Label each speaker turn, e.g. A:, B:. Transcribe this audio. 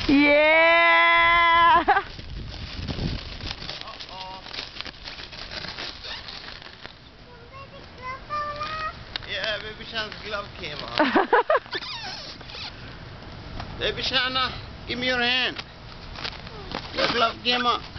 A: Yeah!
B: Yeah, baby Shan's glove came off. Baby Shanna, give me your hand. Your glove came off.